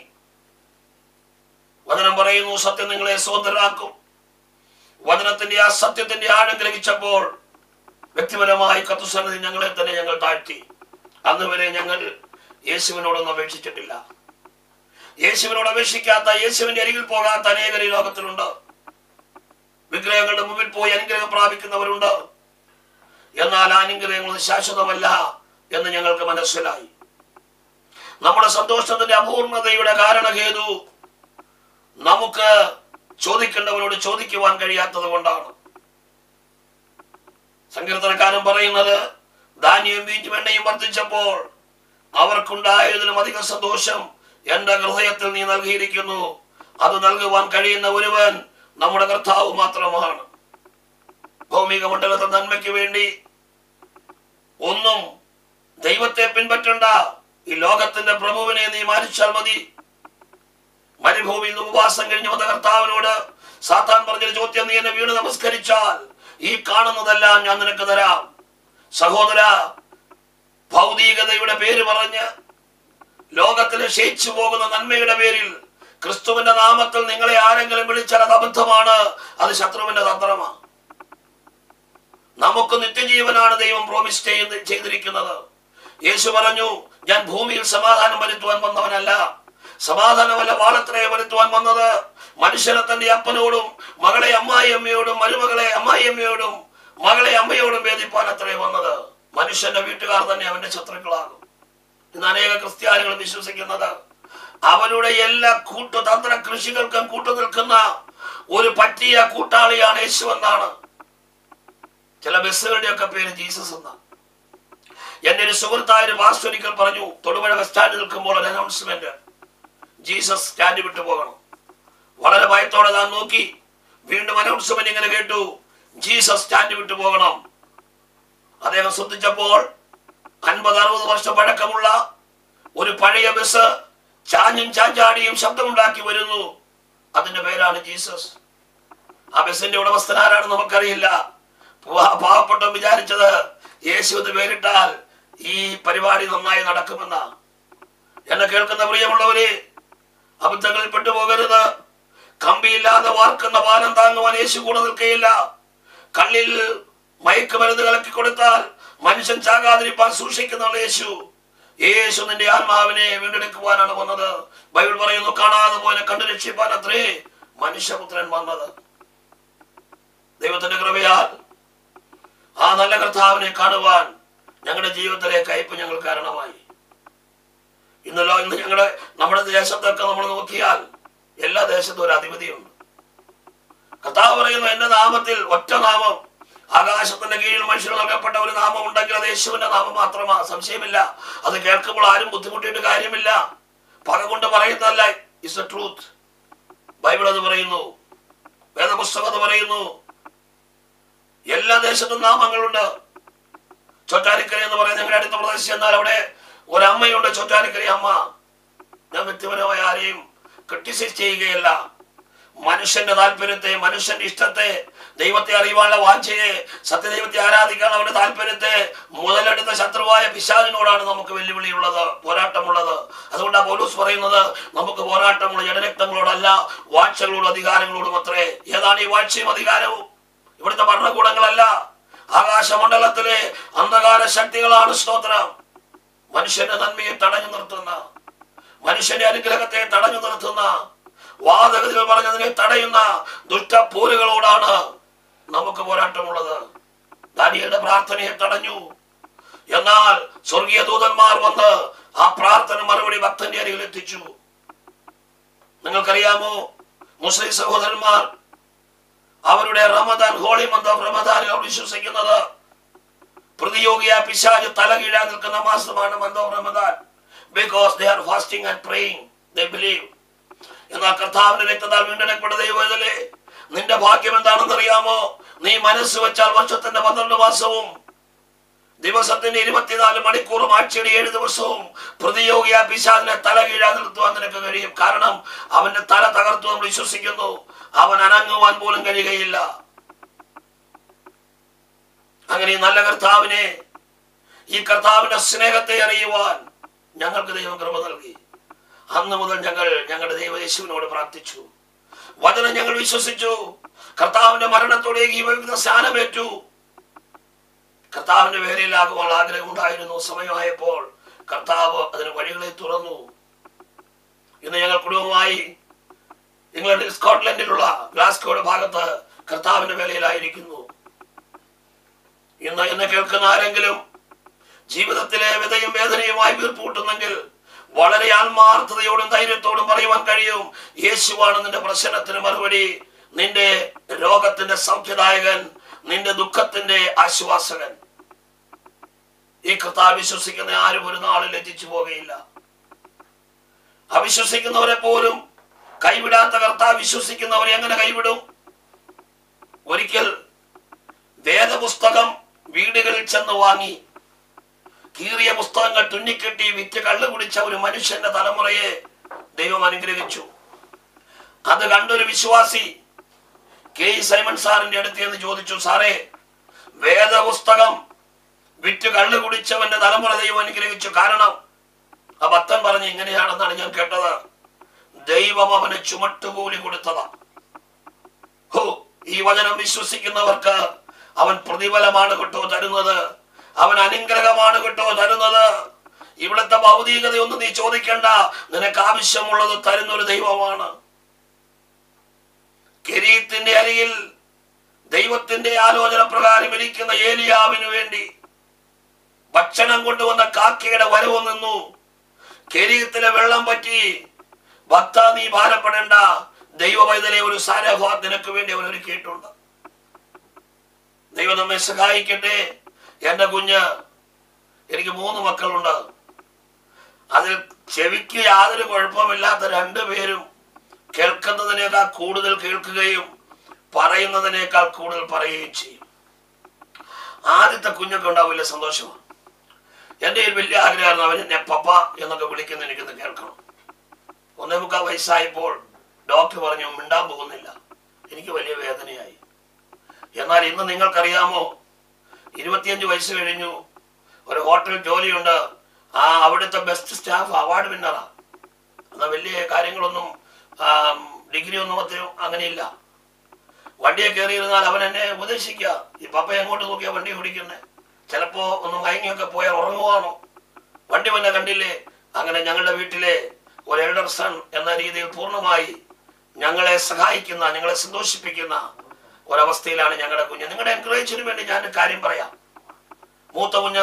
വചനം പറയുന്നു, സത്യം നിങ്ങളെ സ്വതന്ത്രരാക്കും. വചനത്തിന്റെ ആ സത്യത്തിന്റെ ആഴം ഗ്രഹിച്ചപ്പോൾ വ്യക്തിപരമായി കർത്തൃസന്നിധി ഞങ്ങളെ തന്നെ ഞങ്ങൾ താഴ്ത്തി. അന്ന് വരെ ഞങ്ങൾ യേശുവിനോടൊന്നും അപേക്ഷിച്ചിട്ടില്ല. യേശുവിനോട് അപേക്ഷിക്കാത്ത, യേശുവിന്റെ അരികിൽ പോകാത്ത അനേകർ ഈ ലോകത്തിലുണ്ട്. വിഗ്രഹങ്ങളുടെ മുമ്പിൽ പോയി അനുഗ്രഹം പ്രാപിക്കുന്നവരുണ്ട്. എന്നാൽ ആ അനുഗ്രഹങ്ങളൊന്നും ശാശ്വതമല്ല എന്ന് ഞങ്ങൾക്ക് മനസ്സിലായി. നമ്മുടെ സന്തോഷത്തിന്റെ അപൂർണതയുടെ കാരണഹേതു നമുക്ക് ചോദിക്കേണ്ടവരോട് ചോദിക്കുവാൻ കഴിയാത്തത് കൊണ്ടാണ്. സങ്കീർത്തനക്കാരൻ പറയുന്നത്, ധാന്യവും വീഞ്ഞും എണ്ണയും വർദ്ധിച്ചപ്പോൾ അവർക്കുണ്ടായതിലും അധിക സന്തോഷം എന്റെ ഹൃദയത്തിൽ നീ നൽകിയിരിക്കുന്നു. അത് നൽകുവാൻ കഴിയുന്ന ഒരുവൻ നമ്മുടെ കർത്താവ് മാത്രമാണ്. ഭൗമിക മണ്ഡലത്തെ നന്മയ്ക്ക് വേണ്ടി ഒന്നും ദൈവത്തെ പിൻപറ്റണ്ട. ഈ ലോകത്തിന്റെ പ്രഭുവിനെ നീ മാനിച്ചാൽ മതി. മരുഭൂമിയിൽ ഉപവാസം കഴിഞ്ഞു വന്ന കർത്താവിനോട് സാത്താൻ പറഞ്ഞൊരു ചോദ്യം, നീ എന്നെ വീണ് നമസ്കരിച്ചാൽ ഈ കാണുന്നതെല്ലാം ഞാൻ നിനക്ക് തരാം. സഹോദര, ഭൗതികതയുടെ പേര് പറഞ്ഞ് ലോകത്തിൽ ക്ഷയിച്ചു പോകുന്ന നന്മയുടെ പേരിൽ ക്രിസ്തുവിന്റെ നാമത്തിൽ നിങ്ങളെ ആരെങ്കിലും വിളിച്ചാൽ അത് അബദ്ധമാണ്. അത് ശത്രുവിന്റെ തന്ത്രമാണ്. നമുക്ക് നിത്യജീവനാണ് ദൈവം പ്രോമിസ് ചെയ്യുന്ന ചെയ്തിരിക്കുന്നത്. യേശു പറഞ്ഞു, ഞാൻ ഭൂമിയിൽ സമാധാനം വരുത്തുവാൻ വന്നവനല്ല, സമാധാനമല്ല വാളത്രയെ വരുത്തുവാൻ വന്നത്. മനുഷ്യനെ തന്റെ അപ്പനോടും മകളെ അമ്മായി അമ്മയോടും മരുമകളെ അമ്മായി അമ്മയോടും മകളെ അമ്മയോടും വേദിപ്പാൻ അത്രേ വന്നത്. മനുഷ്യന്റെ വീട്ടുകാർ തന്നെ അവന്റെ ശത്രുക്കളാകും. ഇന്ന് അനേക ക്രിസ്ത്യാനികൾ വിശ്വസിക്കുന്നത് അവരുടെ എല്ലാ കൂട്ടുതന്ത്ര കൃഷികൾക്കും കൂട്ടു നിൽക്കുന്ന ഒരു പറ്റിയ കൂട്ടാളിയാണ് യേശു എന്നാണ്. ചില ബസ്സുകളുടെ ഒക്കെ പേര് ജീസസ് എന്നാണ്. എന്റെ ഒരു സുഹൃത്തായ ഒരു പാസ്റ്റർ ഒരിക്കൽ പറഞ്ഞു, തൊടുപുഴ ബസ് സ്റ്റാൻഡിൽ നിൽക്കുമ്പോൾ ഒരു അനൗൺസ്മെന്റ്, ജീസസ് സ്റ്റാൻഡ് വിട്ടു പോകണം. വളരെ ഭയത്തോടെ താൻ നോക്കി. വീണ്ടും അനൗൺസ്മെന്റ് ഇങ്ങനെ കേട്ടു, ജീസസ് സ്റ്റാൻഡ് വിട്ടു പോകണം. അദ്ദേഹം ശ്രദ്ധിച്ചപ്പോൾ അൻപത് അറുപത് വർഷം പഴക്കമുള്ള ഒരു പഴയ ബസ് ചാഞ്ഞും ചാഞ്ചാടിയും ശബ്ദമുണ്ടാക്കി വരുന്നു. അതിന്റെ പേരാണ് ജീസസ്. ആ ബസിന്റെ ഉടമസ്ഥൻ ആരാണെന്ന് നമുക്കറിയില്ല. പാവപ്പെട്ട വിചാരിച്ചത് യേശു എന്ന് പേരിട്ടാൽ ഈ പരിപാടി നന്നായി നടക്കുമെന്ന. എന്നെ കേൾക്കുന്ന പ്രിയമുള്ളവരെ, അബദ്ധങ്ങളിൽ പെട്ടുപോകരുത്. കമ്പിയില്ലാതെ വാർക്കുന്ന പാലം താങ്ങുവാൻ യേശു കൂടെ നിൽക്കുകയില്ല. കണ്ണിൽ മയക്കുമരുന്ന് കലക്കി കൊടുത്താൽ മനുഷ്യൻ ചാകാതിരിപ്പാൻ സൂക്ഷിക്കുന്ന യേശു. യേശു നിന്റെ ആത്മാവിനെ വീണ്ടെടുക്കുവാനാണ് വന്നത്. ബൈബിൾ പറയുന്നു, കാണാതെ പോലെ കണ്ടു രക്ഷിപ്പാൻ അത്രേ മനുഷ്യപുത്രൻ വന്നത്. ദൈവത്തിന്റെ കൃപയാൽ ആ നല്ല കർത്താവിനെ കാണുവാൻ ഞങ്ങളുടെ ജീവിതത്തിലെ കയ്പ് ഞങ്ങൾ കാരണമായി. ഇന്നല്ലോ ഇന്ന് ഞങ്ങളുടെ നമ്മുടെ ദേശത്തൊക്കെ നമ്മൾ നോക്കിയാൽ എല്ലാ ദേശത്തും ഒരു അധിപതിയുണ്ട്. കർത്താവ് പറയുന്നു, എന്റെ നാമത്തിൽ, ഒറ്റ നാമം, ആകാശത്തിന്റെ കീഴിൽ മനുഷ്യർ നൽകപ്പെട്ട ഒരു നാമം ഉണ്ടെങ്കിൽ അത് യേശുവിന്റെ നാമം മാത്രമാണ്. സംശയമില്ല. അത് കേൾക്കുമ്പോൾ ആരും ബുദ്ധിമുട്ടിയിട്ട് കാര്യമില്ല. പക കൊണ്ട് പറയുന്നതല്ല, ഇറ്റ്സ് എ ട്രൂത്ത്. ബൈബിൾ അത് പറയുന്നു, വേദപുസ്തകം അത് പറയുന്നു. എല്ലാ ദേശത്തും നാമങ്ങളുണ്ട്. ചോറ്റാനിക്കര എന്ന് പറയുന്ന ഞങ്ങളുടെ അടുത്ത പ്രദേശം എന്നാൽ അവിടെ ഒരമ്മയുണ്ട്, ചോറ്റാനിക്കര അമ്മ. ഞാൻ വ്യക്തിപരമായ ആരെയും ക്രിട്ടിസൈസ് ചെയ്യുകയല്ല. മനുഷ്യന്റെ താല്പര്യത്തെ, മനുഷ്യന്റെ ഇഷ്ടത്തെ, ദൈവത്തെ അറിയുവാനുള്ള വാഞ്ചയെ, സത്യദൈവത്തെ ആരാധിക്കാൻ അവന്റെ താല്പര്യത്തെ മുതലെടുത്ത ശത്രുവായ പിശാചിനോടാണ് നമുക്ക് വെല്ലുവിളിയുള്ളത്, പോരാട്ടമുള്ളത്. അതുകൊണ്ടാണ് പൗലോസ് പറയുന്നത്, നമുക്ക് പോരാട്ടമുള്ള ജഡരക്തങ്ങളോടല്ല, വാഴ്ചകളോടും അധികാരങ്ങളോടും അത്രേ. ഏതാണ് ഈ വാഴ്ചയും അധികാരവും? ഇവിടുത്തെ ഭരണകൂടങ്ങളല്ല, ആകാശമണ്ഡലത്തിലെ അന്ധകാര ശക്തികളാണ്. സ്തോത്രം. മനുഷ്യന്റെ നന്മയെ തടഞ്ഞു നിർത്തുന്ന, മനുഷ്യന്റെ അനുഗ്രഹത്തെ തടഞ്ഞു നിർത്തുന്ന, വാദഗതികൾ പറഞ്ഞതിനെ തടയുന്ന ദുഷ്ടപോരുകളോടാണ് നമുക്ക് പോരാട്ടമുള്ളത്. ദാനിയേലിന്റെ പ്രാർത്ഥനയെ തടഞ്ഞു. എന്നാൽ സ്വർഗീയ ദൂതന്മാർ വന്ന് ആ പ്രാർത്ഥന മറുപടി ഭക്തന്റെ അരികിൽ എത്തിച്ചു. നിങ്ങൾക്കറിയാമോ, മുസ്ലിം സഹോദരന്മാർ അവരുടെ റമദാൻ, ഹോളി മന്ത് ഓഫ് റമദാനിൽ അവർ വിശ്വസിക്കുന്നത് പ്രതിയോഗിയ പിശാച് തലകീഴാൻ നിൽക്കുന്ന മാസമാണ് month of Ramadan. Because they are fasting and praying, they believe. എന്നാൽ കർത്താവിന്റെ രക്തത്താൽ വീണ്ടെടുക്കപ്പെട്ട ദൈവവേദലേ, നിന്റെ ഭാഗ്യം എന്താണെന്ന് അറിയാമോ? നീ മനസ്സ് വെച്ചാൽ വർഷത്തിന്റെ പന്ത്രണ്ട് മാസവും ദിവസത്തിന്റെ ഇരുപത്തിനാല് മണിക്കൂറും ആഴ്ചയുടെ ഏഴ് ദിവസവും പ്രതിയോഗിയ പിശാചിനെ തല കീഴാൻ നിർത്തുവാൻ നിനക്ക് കഴിയും. കാരണം അവന്റെ തല തകർത്തു നമ്മൾ വിശ്വസിക്കുന്നു. അവൻ അനങ്ങുവാൻ പോലും കഴിയുകയില്ല. അങ്ങനെ ഈ നല്ല കർത്താവിനെ, ഈ കർത്താവിന്റെ സ്നേഹത്തെ അറിയുവാൻ ഞങ്ങൾക്ക് ദൈവം കൃപ നൽകി. അന്ന് മുതൽ ഞങ്ങൾ ഞങ്ങളുടെ ദൈവ യേശുവിനോട് പ്രാർത്ഥിച്ചു. വചനം ഞങ്ങൾ വിശ്വസിച്ചു. കർത്താവിന്റെ മരണത്തോടെ ഈ വിവിധ സ്ഥാനമേറ്റു. കർത്താവിന്റെ വേലയിലാകുവാൻ ആഗ്രഹം ഉണ്ടായിരുന്നു. സമയമായപ്പോൾ കർത്താവ് അതിന് വഴികളെ തുറന്നു. ഇന്ന് ഞങ്ങൾ കുടുംബമായി ഇംഗ്ലണ്ടിൽ, സ്കോട്ട്ലൻഡിലുള്ള ഗ്ലാസ്കോയുടെ ഭാഗത്ത് കർത്താവിന്റെ വേലയിലായിരിക്കുന്നു. ഇന്ന് എന്നെ കേൾക്കുന്ന ആരെങ്കിലും ജീവിതത്തിലെ വിതയും വേദനയുമായി വീർപ്പൂട്ടുന്നെങ്കിൽ വളരെ ആത്മാർത്ഥതയോടും ധൈര്യത്തോടും പറയുവാൻ കഴിയും, യേശുവാണ് നിന്റെ പ്രശ്നത്തിന് മറുപടി, നിന്റെ രോഗത്തിന്റെ സൗഖ്യദായകൻ, നിന്റെ ദുഃഖത്തിന്റെ ആശ്വാസകൻ. ഈ കർത്താവ് വിശ്വസിക്കുന്ന ആരും ഒരു നാളിൽ ലജ്ജിച്ചു പോകുകയില്ല. അവിശ്വസിക്കുന്നവരെ പോലും കൈവിടാത്ത കർത്താവ് വിശ്വസിക്കുന്നവരെ എങ്ങനെ കൈവിടും? ഒരിക്കൽ വേദപുസ്തകം വീടുകളിൽ ചെന്ന് വാങ്ങി കീറിയ പുസ്തകങ്ങൾ തുന്നിക്കെട്ടി വിറ്റ് കള്ളു കുടിച്ച ഒരു മനുഷ്യന്റെ തലമുറയെ ദൈവം അനുഗ്രഹിച്ചു. അത് കണ്ടൊരു വിശ്വാസി കെ ഇ സൈമൺ സാറിന്റെ അടുത്ത് എന്ന് ചോദിച്ചു, സാറേ, വേദപുസ്തകം വിറ്റ് കള്ളു കുടിച്ചവന്റെ തലമുറ ദൈവം അനുഗ്രഹിച്ചു, കാരണം? ആ ഭക്തൻ പറഞ്ഞു, ഇങ്ങനെയാണെന്നാണ് ഞാൻ കേട്ടത്, ദൈവം അവന് ചുമട്ടുകൂലി കൊടുത്തതാ. ഹോ, ഈ വചനം വിശ്വസിക്കുന്നവർക്ക് അവൻ പ്രതിഫലമാണ് കേട്ടോ തരുന്നത്, അവൻ അനുഗ്രഹമാണ് കേട്ടോ തരുന്നത്. ഇവിടുത്തെ ഭൗതികതയൊന്നും നീ ചോദിക്കണ്ട, നിനക്ക് ആവശ്യമുള്ളത് തരുന്നൊരു ദൈവമാണ്. കെരീത്തിന്റെ അരികിൽ ദൈവത്തിന്റെ ആലോചന പ്രകാരം ഇരിക്കുന്ന ഏലിയാവിന് വേണ്ടി ഭക്ഷണം കൊണ്ടുവന്ന കാക്കയുടെ വരവ് നിന്നു. കെരീത്തിലെ വെള്ളം പറ്റി, ഭക്ത നീ ഭാരപ്പെടേണ്ട, ദൈവവൈതലെ ഒരു സാരഭാത് നിനക്ക് വേണ്ടി അവൻ ഒരുക്കിയിട്ടുണ്ട്. ദൈവം നമ്മെ സഹായിക്കട്ടെ. എന്റെ കുഞ്ഞ്, എനിക്ക് മൂന്ന് മക്കളുണ്ട്. അതിൽ ചെവിക്ക് യാതൊരു കുഴപ്പമില്ലാത്ത രണ്ടുപേരും കേൾക്കുന്നതിനേക്കാൾ കൂടുതൽ കേൾക്കുകയും പറയുന്നതിനേക്കാൾ കൂടുതൽ പറയുകയും ചെയ്യും. ആദ്യത്തെ കുഞ്ഞൊക്കെ ഉണ്ടാവില്ല, സന്തോഷമാണ്. എൻ്റെ ഒരു വലിയ ആഗ്രഹമായിരുന്നു അവൻ എന്നെ പപ്പ എന്നൊക്കെ വിളിക്കുന്ന എനിക്കൊന്ന് കേൾക്കണം. ഒന്നേ മുക്കാൽ വയസ്സായപ്പോൾ ഡോക്ടർ പറഞ്ഞു മിണ്ടാൻ പോകുന്നില്ല. എനിക്ക് വലിയ വേദനയായി. എന്നാൽ ഇന്ന് നിങ്ങൾക്കറിയാമോ, ഇരുപത്തിയഞ്ച് വയസ്സ് കഴിഞ്ഞു, ഒരു ഹോട്ടൽ ജോലിയുണ്ട്, ആ അവിടുത്തെ ബെസ്റ്റ് സ്റ്റാഫ് അവാർഡ് വിന്നറാ. എന്നാൽ വലിയ കാര്യങ്ങളൊന്നും ഡിഗ്രി ഒന്നും അത്രയും അങ്ങനെയില്ല. വണ്ടിയെ കയറിയിരുന്നാൽ അവൻ എന്നെ ഉപദേശിക്കുക, ഈ പപ്പ എങ്ങോട്ട് നോക്കിയാ വണ്ടി ഓടിക്കുന്നേ, ചിലപ്പോ ഒന്ന് മയങ്ങിയൊക്കെ പോയാൽ ഉറങ്ങുവാണോ, വണ്ടി വന്നെ കണ്ടില്ലേ. അങ്ങനെ ഞങ്ങളുടെ വീട്ടിലെ ഒരു എൽഡർ സൺ എന്ന രീതിയിൽ പൂർണ്ണമായി ഞങ്ങളെ സഹായിക്കുന്ന, ഞങ്ങളെ സന്തോഷിപ്പിക്കുന്ന ഒരവസ്ഥയിലാണ് ഞങ്ങളുടെ കുഞ്ഞ്. നിങ്ങളുടെ എൻകറേജിന് വേണ്ടി ഞാൻ കാര്യം പറയാം. മൂത്ത കുഞ്ഞ്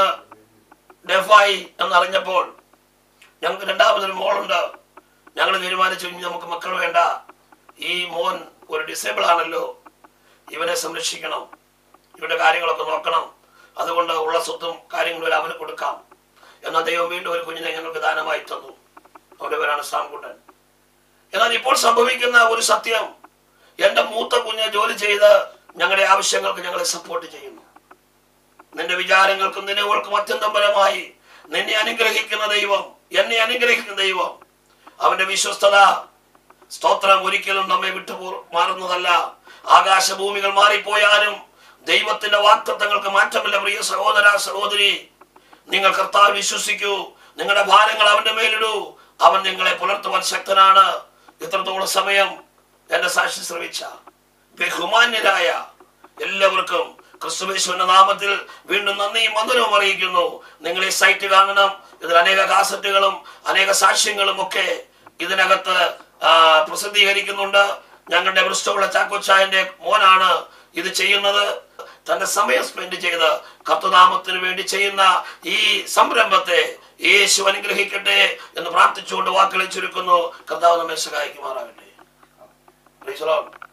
ഡെഫായി എന്നറിഞ്ഞപ്പോൾ ഞങ്ങൾക്ക് രണ്ടാമതൊരു മോളുണ്ട്. ഞങ്ങൾ തീരുമാനിച്ചു, ഇനി നമുക്ക് മക്കൾ വേണ്ട, ഈ മോൻ ഒരു ഡിസേബിൾ ആണല്ലോ, ഇവനെ സംരക്ഷിക്കണം, ഇവന്റെ കാര്യങ്ങളൊക്കെ നോക്കണം, അതുകൊണ്ട് ഉള്ള സ്വത്തും കാര്യങ്ങളും അവന് കൊടുക്കാം. എന്നാൽ ദൈവം വീണ്ടും ഒരു കുഞ്ഞിനെ ഞങ്ങൾക്ക് ദാനമായി തന്നു. അവന്റെ പേരാണ് സാംകുട്ടൻ. എന്നാൽ ഇപ്പോൾ സംഭവിക്കുന്ന ഒരു സത്യം, എന്റെ മൂത്ത കുഞ്ഞ് ജോലി ചെയ്ത് ഞങ്ങളുടെ ആവശ്യങ്ങൾക്ക് ഞങ്ങളെ സപ്പോർട്ട് ചെയ്യുന്നു. നിന്റെ വിചാരങ്ങൾക്കും നിലവുകൾക്കും അത്യന്തം പരമായി നിന്നെ അനുഗ്രഹിക്കുന്ന ദൈവം, എന്നെ അനുഗ്രഹിക്കുന്ന ദൈവം, അവന്റെ വിശ്വസ്തത, സ്തോത്രം, ഒരിക്കലും നമ്മെ വിട്ടു മാറുന്നതല്ല. ആകാശഭൂമികൾ മാറിപ്പോയാലും ദൈവത്തിന്റെ വാഗ്ദത്തങ്ങൾക്ക് മാറ്റമില്ല. പ്രിയ സഹോദര സഹോദരി, നിങ്ങൾ കർത്താവ് വിശ്വസിക്കൂ, നിങ്ങളുടെ ഭാരങ്ങൾ അവന്റെ മേലിടൂ, അവൻ നിങ്ങളെ പുലർത്തുവാൻ ശക്തനാണ്. ഇത്രത്തോളം സമയം എന്റെ സാക്ഷി ശ്രമിച്ച ബഹുമാന്യരായ എല്ലാവർക്കും ക്രിസ്തുയേശുവിന്റെ നാമത്തിൽ വീണ്ടും നന്ദിയും വന്ദനവും അറിയിക്കുന്നു. നിങ്ങൾ ഈ സൈറ്റ് കാണണം. ഇതിൽ അനേക കാസറ്റുകളും അനേക സാക്ഷ്യങ്ങളും ഒക്കെ ഇതിനകത്ത് പ്രസിദ്ധീകരിക്കുന്നുണ്ട്. ഞങ്ങളുടെ ബ്രിസ്റ്റോള ചാക്കോച്ചായന്റെ മോനാണ് ഇത് ചെയ്യുന്നത്. തന്റെ സമയം സ്പെൻഡ് ചെയ്ത് കർത്തൃനാമത്തിന് വേണ്ടി ചെയ്യുന്ന ഈ സംരംഭത്തെ യേശു അനുഗ്രഹിക്കട്ടെ എന്ന് പ്രാർത്ഥിച്ചുകൊണ്ട് വാക്കുകളെ ചുരുക്കുന്നു. കർത്താവ് നമ്മെ സഹായിക്കുമാറാകട്ടെ. Praise the Lord.